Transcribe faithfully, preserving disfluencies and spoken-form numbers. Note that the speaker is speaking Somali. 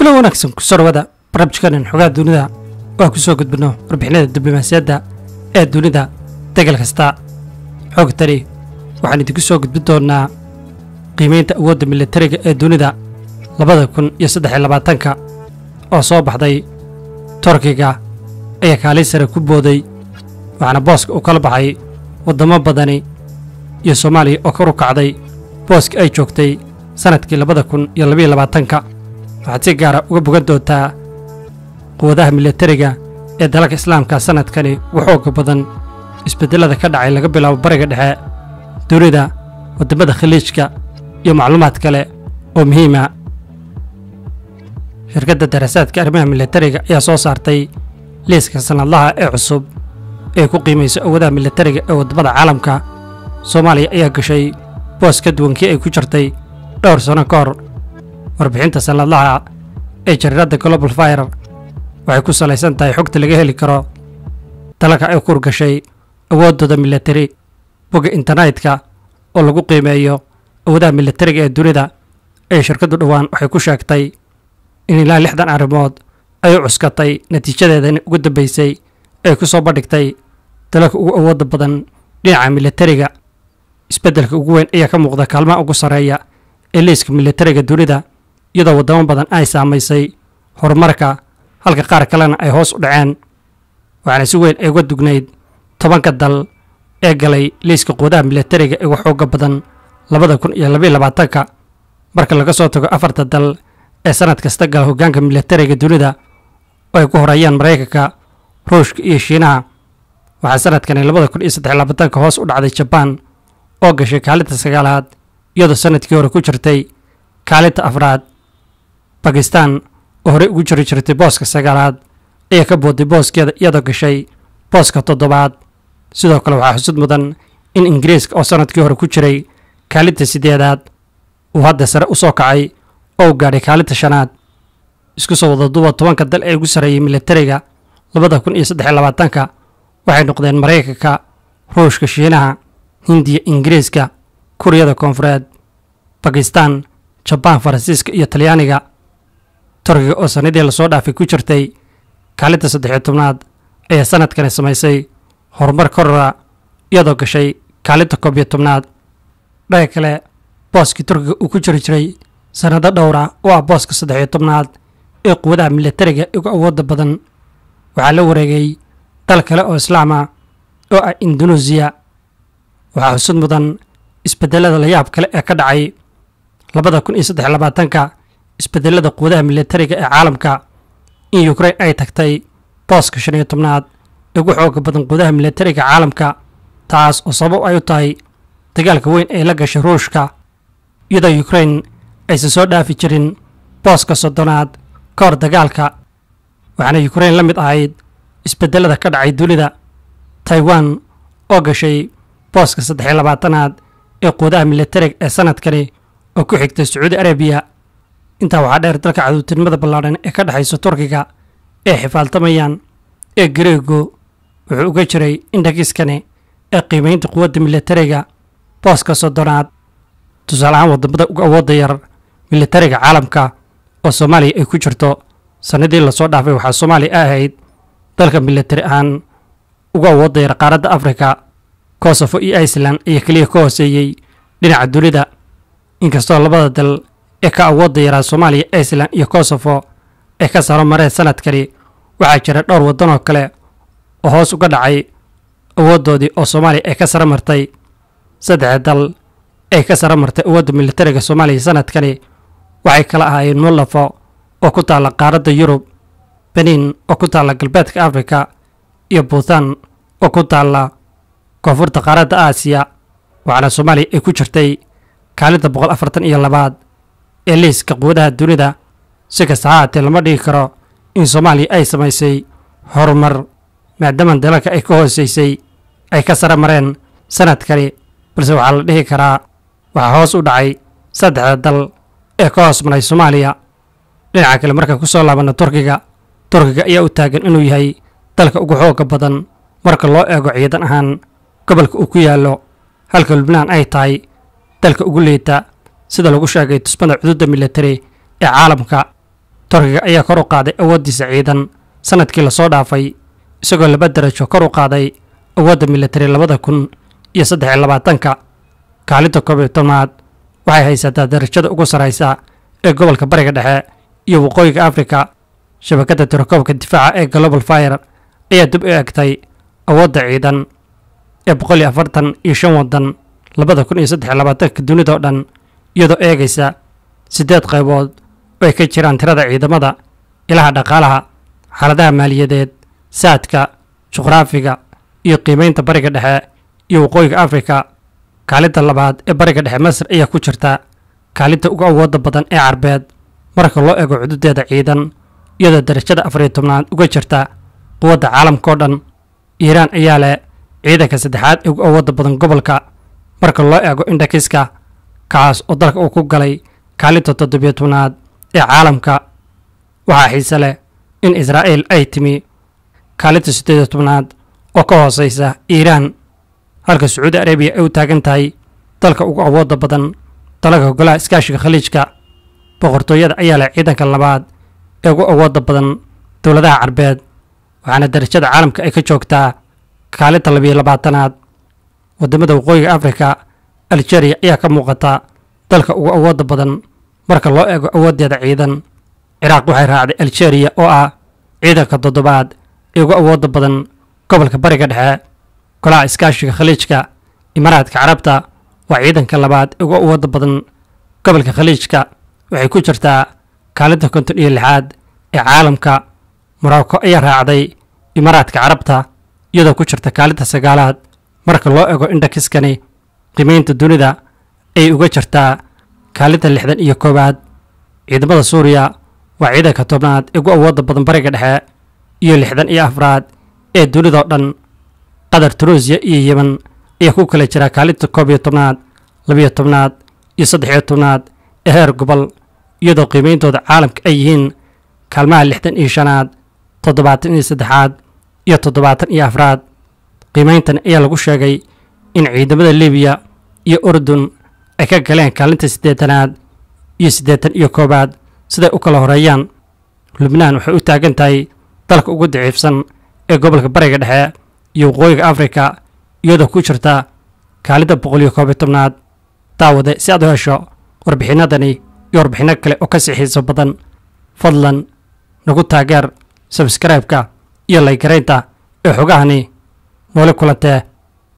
kula wanaagsan ku sarwada barnaamijkan xogaa dunida oo ku soo gudbino warbixinada diblomaasiyadda ee dunida degal kasta. Xogtani waxaan idinku soo gudbin doonaa qiimeynta awoodda militariga ee dunida labada kun iyo saddex iyo labaatanka oo soo baxday. Turkiga ayaa kaalin sare ku booday, waxaana booska uu kala baxay waddamo badani iyo Soomaaliya oo kor u kacday booska ay joogtay sanadkii labada kun iyo laba iyo labaatanka. waxaad si gaara uga bogan doontaa quwadaha militariga ee dalalka islaamka sanadkani waxooga badan isbedelada ka dhacay laga bilaabo bariga dhexe, dunida, waddamada khaliijka iyo macluumaad kale oo muhiim ah. shirkadda daraasaadka arrimaha militariga ayaa soo saartay liiska sanadlaha ee cusub ee ku qiimayso awoodaha militariga ee waddamada caalamka. Soomaaliya ayaa gashay boos ka duwan kii ay ku jirtay dhowr sano ka hor. warbixinta sanadlaha ee jariiradda Global Fire waxay ku salaysan tahay xogta laga heli karo dalalka ay ku gashay awooddooda militari. bogga internetka oo lagu qiimeeyo awoodaha militariga ee dunida ee shirkaddu dhowaan waxay ku sheegtay in ilaa lixdan arrimood ay u cuskatay natiijadeedani ugu dambaysay ee ku soo bandhigtay dalalka ugu awoodda badan dhinaca militariga. isbeddelka ugu weyn ayaa ka muuqda kaalmaha ugu sarreeya ee liiska militariga dunida, iyadoo waddamo badan ay saamaysay horumarka halka qaar kalena ay hoos u dhaceen. waxaana si weyn ay uga dugnayd tobanka dal ee galay liiska quwadaha militariga ee waxooga badan labada kun iyo laba iyo labaatanka, marka laga soo tago afarta dal ee sanad kasta gala hoggaanka militariga dunida oo ay ku horeeyaan Maraykanka, Ruushka iyo Shiinaha. waxaa sanadkani labada kun iyo saddex iyo labaatanka hoos u dhacday Jabaan oo gashay kaalinta sagaalaad iyadoo sanadkii hore ku jirtay kaalinta afraad. Bakistan oo hore ugu jiri jirtay booska sagaalaad ayaa ka booday booskeeda iyadoo gashay booska toddobaad. sidoo kale waxaa xusud mudan in Ingiriiska oo sanadkii hore ku jiray kaalinta sideedaad uu hadda sare u soo kacay oo u gaadhay kaalinta shanaad. isku soo wada duuba tobanka dal ee ugu sarreeyay militariga labada kun iyo saddex iyo labaatanka waxay noqdeen Maraykanka, Ruushka, Shiinaha, Hindiya, Ingiriiska, Kuuriyada Koonfureed, Bakistan, Jabaan, Faransiiska iyo Talyaaniga. Turkiga oo sanadii lasoo dhaafay ku jirtay kaalinta saddex iyo tobnaad ayaa sanadkani samaysay horumar korora iyadoo gashay kaalinta koob iyo tobnaad. dhaga kale, booskii Turkiga uu ku jiri jiray sanado dhowra oo ah booska saddex iyo tobnaad ee quwadaha militariga ugu awoodda badan waxaa la wareegay dal kale oo islaam ah oo ah Indonesia. waxaa xusud mudan isbedelada la yaab kale ee ka dhacay labada kun iyo saddex iyo labaatanka, isbedelada quwadaha militariga ee caalamka. in Ukraine ay tagtay booska shan iyo tobnaad ee ugu xooga badan quwadaha militariga caalamka, taas oo sabab ay u tahay dagaalka weyn ee la gashay Ruushka, iyadoo Ukraine aysan soo dhaafi jirin booska soddonaad ka hor dagaalka. waxaana Ukraine la mid ahayd isbedelada ka dhacay dunida. Taiwan oo gashay booska saddex iyo labaatanaad ee quwadaha militariga ee sanadkani oo ku xigtay Sacuudi Arabiya. intaa waxaa dheer dalka cadownimada ballaadhan ee ka dhexaysa Turkiga ee xifaaltamayaan ee Greego wuxuu uga jiray indhagiskani ee qiimeynta quwadda militariga booska soddonaad. tusaale ahaan waddamada ugu awoodda yar militariga caalamka oo Soomaaliya ay ku jirto. sanadii lasoo dhaafay waxaa Soomaaliya ahayd dalka militari ahaan ugu awoodda yar qaaradda Afrika. Kosovo iyo Iceland ayaa keliya ka hooseeyey dhinaca dunida. inkastoo labada dal ee ka awoodda yaraa Soomaaliya, Iceland iyo Kosovo ay ka saro mareen sanadkani, waxaa jira dhowr waddan oo kale oo hoos uga dhacay awooddoodii oo Soomaaliya ay ka saro martay. saddex dal ay ka saro martay awoodda militariga Soomaaliya sanadkani waxay kala ahaayeen Moldova oo ku taalla qaaradda Yurub, Benin oo ku taalla galbeedka Afrika, iyo Bhutan oo ku taalla koonfurta qaaradda Aasiya. waxaana Soomaaliya ay ku jirtay kaalinta boqol afartan iyo labaad ee liiska quwadaha dunida. si kasta ha ahaatee lama dhigi karo in Soomaaliya ay samaysay horumar maadaama dalalka ay ka hooseysay ay ka sare mareen sanadkani, balse waxaa la dhihi karaa waxaa hoos u dhacay saddexda dal ee ka hoos maray Soomaaliya. dhinaca kale, markaan ku soo laabano Turkiga, Turkiga ayaa u taagan inuu yahay dalka ugu xooga badan marka loo eego ciidan ahaan gobolka uu ku yaallo, halka Lubnaan ay tahay dalka ugu liita sida lagu sheegay tusmada xuduudda militari ee caalamka. Turkiga ayaa kor u qaaday awooddiisa ciidan sanadkii la soo dhaafay isagoo laba darajo kor u qaaday awoodda militari labada kun iyo saddex iyo labaatanka. Kaalinta koob iyo tobnaad waxay haysataa darajada ugu sarraysa ee gobolka Bariga Dhexe iyo Waqooyiga Afrika. Shabakadda tirakoobka difaaca ee Global Fire ayaa dib u eegtay awoodda ciidan ee boqol iyo afartan iyo shan waddan labada kun iyo saddex iyo labaatanka dunida oo dhan, iyadoo eegaysa siddeed qaybood oo ay ka jiraan tirada ciidamada, ilaha dhaqaalaha, xaaladaha maaliyadeed, saadka, juqraafiga iyo qiimaynta Bariga Dhexe iyo Waqooyiga Afrika. Kaalinta labaad ee Bariga Dhexe, Masar ayaa ku jirta kaalinta ugu awoodda badan ee Carbeed marka loo eego xuduudeeda ciidan, iyadoo darajada afar iyo tobnaad uga jirta quwadda caalamka oo dhan. Iiraan ayaa leh ciidanka saddexaad ee ugu awoodda badan gobolka marka loo eego indhakiska, kaas oo dalka uu ku galay kaalinta toddobiyo tobnaad ee caalamka. Waxaa xiise leh in Israa'iil ay timi kaalinta siddeed iyo tobnaad oo ka hooseysa Iiraan, halka Sacuudi Arabiya ay u taagan tahay dalka ugu awoodda badan dalalka golaha iskaashiga khaliijka. Boqortooyada ayaa leh ciidanka labaad ee ugu awoodda badan dowladaha Carbeed, waxaana darajada caalamka ay ka joogtaa kaalinta labiyo labaatanaad. Wadamada Waqooyiga Afrika, Algeria ayaa ka muuqata dalka ugu awoodda badan marka loo eego awooddeeda ciidan. Ciraaq waxay raacday Algeria oo ah ciidanka toddobaad ee ugu awoodda badan gobolka Bariga Dhexe. Golaha iskaashiga khaliijka, Imaaraadka Carabta waa ciidanka labaad ee ugu awoodda badan gobolka khaliijka, waxay ku jirtaa kaalinta konton iyo lixaad ee caalamka. Morocco ayaa raacday Imaaraadka Carabta iyadoo ku jirta kaalinta sagaalaad marka loo eego indhakiskani. Qiimaynta dunida ay uga jirtaa kaalinta lixdan iyo koowaad. Ciidamada Suuriya waa ciidanka tobnaad ee ugu awoodda badan Bariga Dhexe iyo lixdan iyo afraad ee dunida oo dhan. Qatar, Tunuusiya iyo Yemen ayaa ku kala jira kaalinta koob iyo tobnaad, labiyo tobnaad iyo saddex iyo tobnaad ee heer gobol, iyadoo qiimeyntooda caalamka ay yihiin kaalmaha lixdan iyo shanaad, toddobaatan iyo saddexaad iyo toddobaatan iyo afraad. Qiimeyntan ayaa lagu sheegay in ciidamada Liibiya iyo Urdun ay ka galeen kaalinta siddeetanaad iyo siddeetan iyo koowaad siday u kala horeeyaan. Lubnaan waxay u taagan tahay dalka ugu daciifsan ee gobolka Bariga Dhexe iyo Waqooyiga Afrika, iyadoo ku jirta kaalinta boqol iyo koob iyo tobnaad. Daawade, si aad u hesho warbixinadani iyo warbixino kale oo ka sii xiiso badan, fadlan nagu taageer subscribe-ka iyo like-garaynta ee xogahani. Noole kulantee.